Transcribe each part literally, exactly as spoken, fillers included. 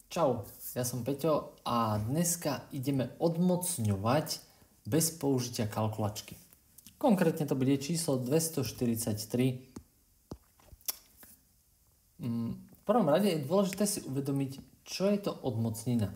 Čau, ja som Peťo a dneska ideme odmocňovať bez použitia kalkulačky. Konkrétne to bude číslo dvestoštyridsaťtri. V prvom rade je dôležité si uvedomiť, čo je to odmocnina.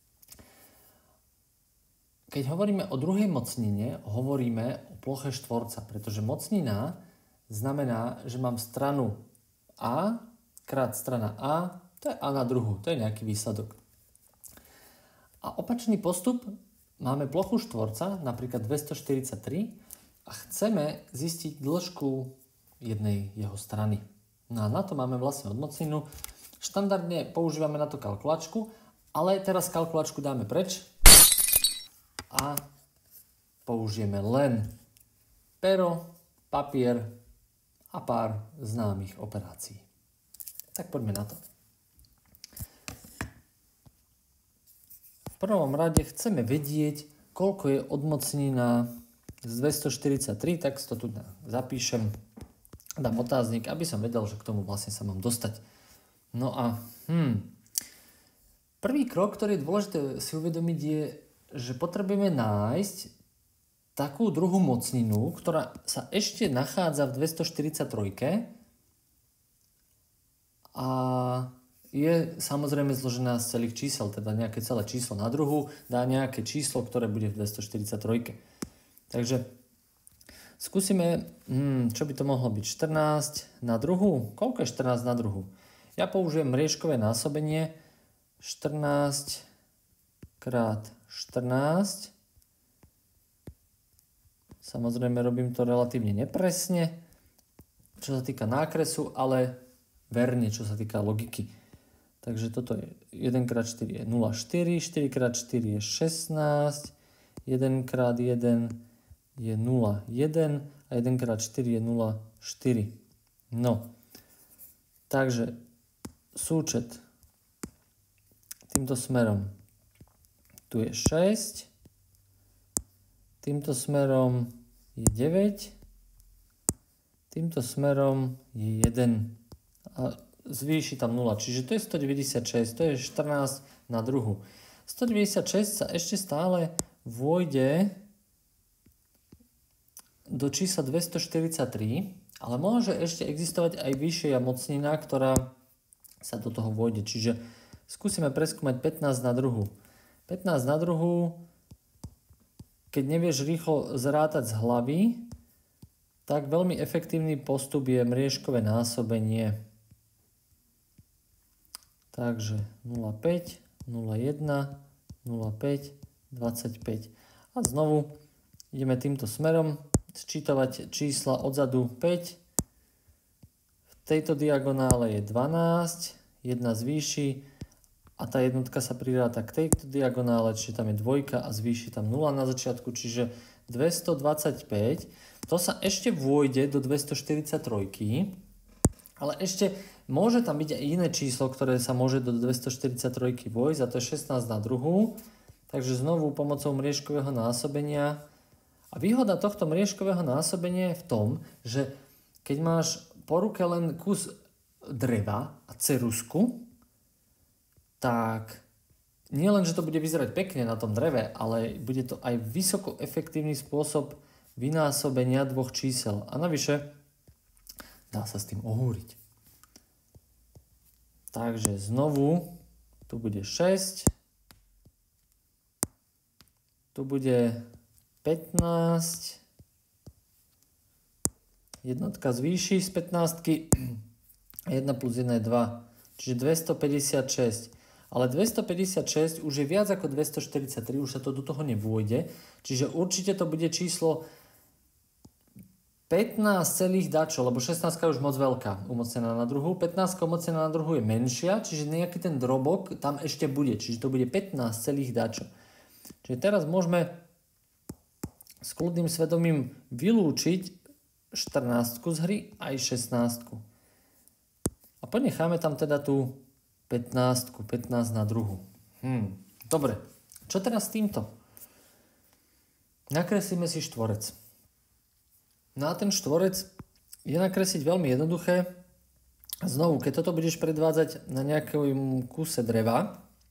Keď hovoríme o druhej mocnine, hovoríme o ploche štvorca, pretože mocnina znamená, že mám stranu A krát strana A, to je A na druhu, to je nejaký výsledok. A opačný postup, máme plochu štvorca, napríklad dvestoštyridsaťtri, a chceme zistiť dĺžku jednej jeho strany. No a na to máme vlastne odmocninu. Štandardne používame na to kalkulačku, ale teraz kalkulačku dáme preč a použijeme len pero, papier a pár známych operácií. Tak poďme na to. V prvom rade chceme vedieť, koľko je odmocnina z dvestoštyridsaťtri, tak si to tu zapíšem, dám otáznik, aby som vedel, že k tomu vlastne sa mám dostať. No a hmm, prvý krok, ktorý je dôležité si uvedomiť, je, že potrebujeme nájsť takú druhú mocninu, ktorá sa ešte nachádza v dvestoštyridsaťtri a je samozrejme zložená z celých čísel, teda nejaké celé číslo na druhu dá nejaké číslo, ktoré bude v dvestoštyridsaťtri. Takže skúsime, hmm, čo by to mohlo byť, štrnásť na druhu? Koľko je štrnásť na druhu? Ja použijem mriežkové násobenie štrnásť krát štrnásť. Samozrejme robím to relatívne nepresne, čo sa týka nákresu, ale verne, čo sa týka logiky. Takže toto je jeden krát štyri je nula celá štyri, štyri krát štyri je šestnásť, jeden krát jeden je nula celá jeden a jeden krát štyri je nula celá štyri. No, takže súčet týmto smerom tu je šesť, týmto smerom je deväť, týmto smerom je jeden a zvýši tam nula, čiže to je stodeväťdesiatšesť, to je štrnásť na druhu. stodeväťdesiatšesť sa ešte stále vôjde do čísla dvestoštyridsaťtri, ale môže ešte existovať aj vyššia mocnina, ktorá sa do toho vôjde. Čiže skúsime preskúmať pätnásť na druhu. pätnásť na druhu, keď nevieš rýchlo zrátať z hlavy, tak veľmi efektívny postup je mriežkové násobenie. Takže nula celá päť, nula celá jeden, nula celá päť, dvadsaťpäť. A znovu ideme týmto smerom sčítavať čísla odzadu päť. V tejto diagonále je dvanásť, jedna zvýši a tá jednotka sa priráta k tejto diagonále, čiže tam je dvojka a zvýši tam nula na začiatku, čiže dvestodvadsaťpäť. To sa ešte vôjde do dvestoštyridsaťtri, ale ešte môže tam byť aj iné číslo, ktoré sa môže do dvestoštyridsaťtri vojsť, a to je šestnásť na druhu. Takže znovu pomocou mriežkového násobenia. A výhoda tohto mriežkového násobenia je v tom, že keď máš po ruke len kus dreva a ceruzku, tak nie len, že to bude vyzerať pekne na tom dreve, ale bude to aj vysoko efektívny spôsob vynásobenia dvoch čísel. A navyše dá sa s tým ohúriť. Takže znovu, tu bude šesť, tu bude pätnásť, jednotka zvýši z pätnástky, jedna plus jedna je dva, čiže dvestopäťdesiatšesť. Ale dvestopäťdesiatšesť už je viac ako dvestoštyridsaťtri, už sa to do toho nevôjde, čiže určite to bude číslo pätnásť celých dačo, lebo šestnásť je už moc veľká umocnená na druhu, pätnásť umocnená na druhu je menšia, čiže nejaký ten drobok tam ešte bude, čiže to bude pätnásť celých dačo. Čiže teraz môžeme s kľudným svedomím vylúčiť štrnástku z hry aj šestnástku. A ponecháme tam teda tú pätnástku, pätnásť na druhu. Hmm. Dobre, čo teraz s týmto? Nakreslíme si štvorec. No a ten štvorec je nakresliť veľmi jednoduché. Znovu, keď toto budeš predvádzať na nejakom kúse dreva,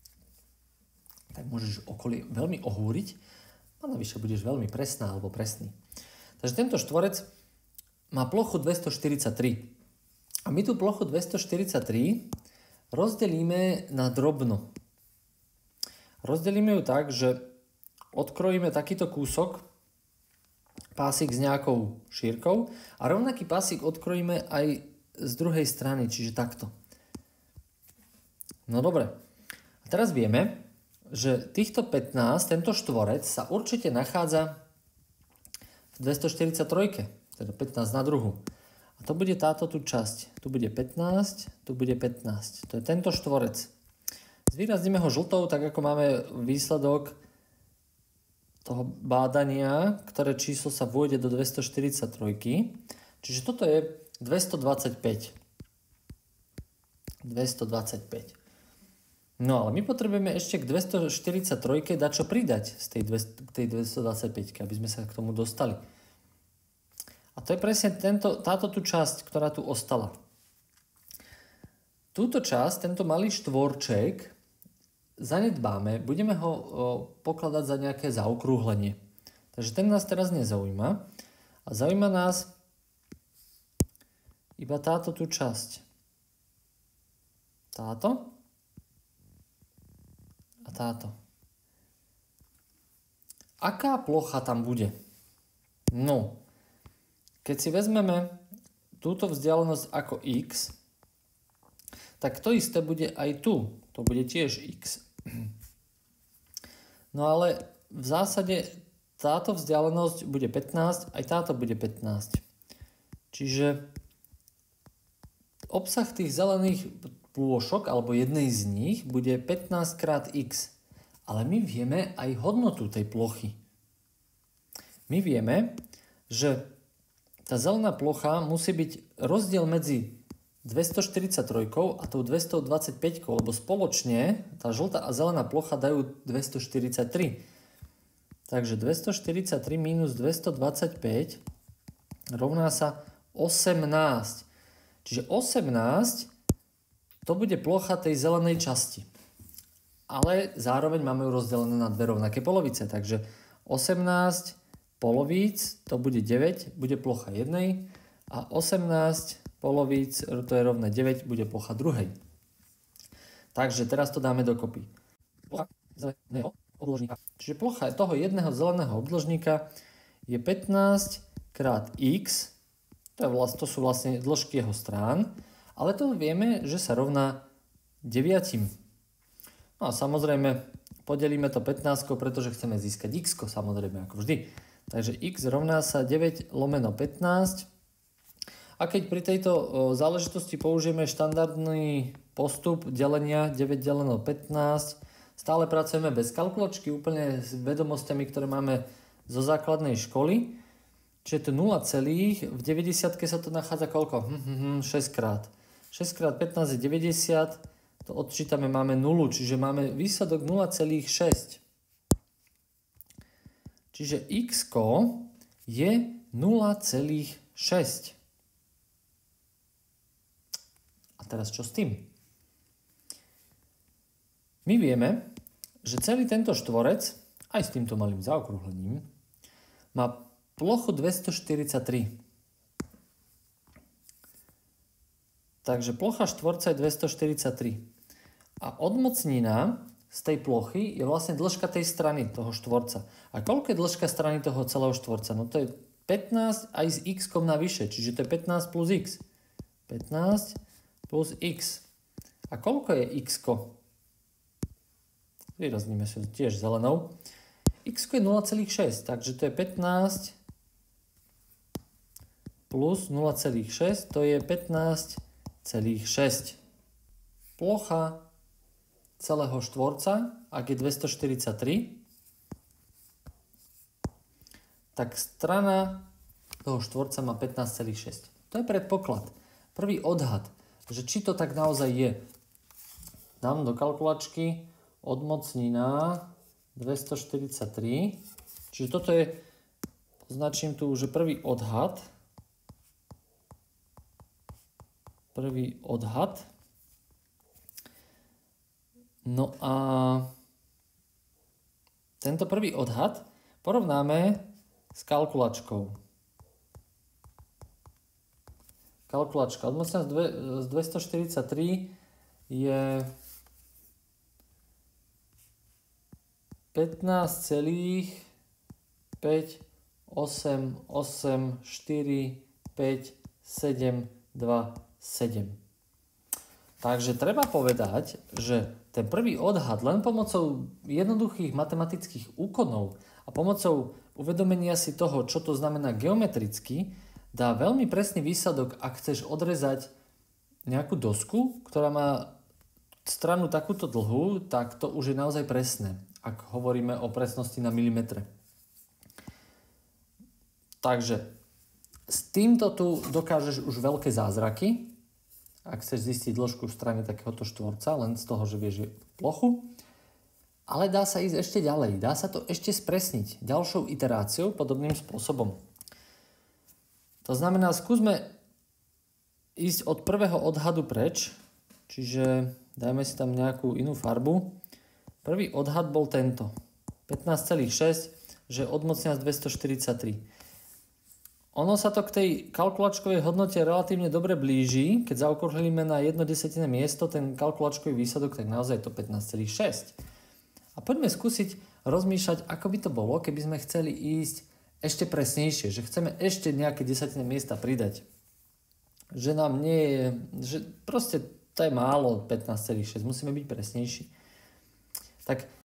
tak môžeš okolie veľmi ohúriť a navyše budeš veľmi presná alebo presný. Takže tento štvorec má plochu dvestoštyridsaťtri. A my tú plochu dvestoštyridsaťtri rozdelíme na drobno. Rozdelíme ju tak, že odkrojíme takýto kúsok, pásik s nejakou šírkou a rovnaký pásik odkrojíme aj z druhej strany, čiže takto. No dobre. A teraz vieme, že týchto pätnásť, tento štvorec sa určite nachádza v dvestoštyridsaťtri, teda pätnásť na druhu. A to bude táto tu časť. Tu bude pätnásť, tu bude pätnásť. To je tento štvorec. Zvýrazníme ho žltou, tak ako máme výsledok toho bádania, ktoré číslo sa vôjde do dvestoštyridsaťtri. Čiže toto je dvestodvadsaťpäť. dvestodvadsaťpäť. No ale my potrebujeme ešte k dvestoštyridsaťtri dať čo pridať z tej, tej dvestodvadsaťpäť, aby sme sa k tomu dostali. A to je presne tento, táto tu časť, ktorá tu ostala. Túto časť, tento malý štvorček, zanedbáme, budeme ho o, pokladať za nejaké zaokrúhlenie. Takže ten nás teraz nezaujíma. A zaujíma nás iba táto tu časť. Táto a táto. Aká plocha tam bude? No, keď si vezmeme túto vzdialenosť ako x, tak to isté bude aj tu. To bude tiež x. No ale v zásade táto vzdialenosť bude pätnásť, aj táto bude pätnásť. Čiže obsah tých zelených plôšok, alebo jednej z nich, bude pätnásť krát x. Ale my vieme aj hodnotu tej plochy. My vieme, že tá zelená plocha musí byť rozdiel medzi dvestoštyridsaťtri a tou dvestodvadsaťpäť, lebo spoločne tá žltá a zelená plocha dajú dvestoštyridsaťtri. Takže dvestoštyridsaťtri minus dvestodvadsaťpäť rovná sa osemnásť. Čiže osemnásť to bude plocha tej zelenej časti. Ale zároveň máme ju rozdelené na dve rovnaké polovice. Takže osemnásť polovíc, to bude deväť, bude plocha jednej a osemnásť polovíc, to je rovné deväť, bude plocha druhej. Takže teraz to dáme dokopy. Plocha zeleného obdĺžníka. Čiže plocha toho jedného zeleného obdĺžníka je pätnásť krát x, to, je vlast, to sú vlastne dĺžky jeho strán, ale to vieme, že sa rovná deviatim. No a samozrejme podelíme to pätnásťkou, pretože chceme získať x, samozrejme ako vždy. Takže x rovná sa deväť lomeno pätnásť. A keď pri tejto záležitosti použijeme štandardný postup delenia deväť deleno pätnásť, stále pracujeme bez kalkulačky, úplne s vedomosťami, ktoré máme zo základnej školy. Čiže to nula celých, v deväťdesiatke sa to nachádza koľko? Hm, hm, hm, šesť krát. šesť krát pätnásť je deväťdesiat, to odčítame, máme nulu, čiže máme výsledok nula celých šesť. Čiže x je nula celých šesť. A teraz čo s tým? My vieme, že celý tento štvorec, aj s týmto malým zaokrúhlením, má plochu dvestoštyridsaťtri. Takže plocha štvorca je dvestoštyridsaťtri. A odmocnina z tej plochy je vlastne dĺžka tej strany toho štvorca. A koľko je dĺžka strany toho celého štvorca? No to je pätnásť aj s x-kom navyše, čiže to je pätnásť plus x. pätnásť plus x. A koľko je x-ko? Vyrazníme sa tiež zelenou. X-ko je nula celých šesť, takže to je pätnásť plus nula celých šesť, to je pätnásť celých šesť. Plocha celého štvorca, ak je dvestoštyridsaťtri, tak strana toho štvorca má pätnásť celých šesť. To je predpoklad. Prvý odhad, že či to tak naozaj je. Dám do kalkulačky odmocnina dvestoštyridsaťtri, čiže toto je, označím tu, že prvý odhad, prvý odhad. No a tento prvý odhad porovnáme s kalkulačkou. Kalkulačka. Odmocnenosť z dvestoštyridsaťtri je pätnásť celá päť osem osem štyri päť sedem dva sedem. Takže treba povedať, že ten prvý odhad len pomocou jednoduchých matematických úkonov a pomocou uvedomenia si toho, čo to znamená geometricky, dá veľmi presný výsledok, ak chceš odrezať nejakú dosku, ktorá má stranu takúto dlhú, tak to už je naozaj presné, ak hovoríme o presnosti na milimetre. Takže s týmto tu dokážeš už veľké zázraky, ak chceš zistiť dĺžku v strane takéhoto štvorca, len z toho, že vieš plochu. Ale dá sa ísť ešte ďalej, dá sa to ešte spresniť ďalšou iteráciou podobným spôsobom. To znamená, skúsme ísť od prvého odhadu preč, čiže dajme si tam nejakú inú farbu. Prvý odhad bol tento, pätnásť celá šesť, že odmocnenosť dvestoštyridsaťtri. Ono sa to k tej kalkulačkovej hodnote relatívne dobre blíži. Keď zaokrúhlime na jedno desatinné miesto ten kalkulačkový výsledok, tak naozaj to pätnásť celá šesť. A poďme skúsiť rozmýšľať, ako by to bolo, keby sme chceli ísť ešte presnejšie, že chceme ešte nejaké desatinné miesta pridať. Že nám nie je, že proste to je málo pätnásť celá šesť, musíme byť presnejší. Tak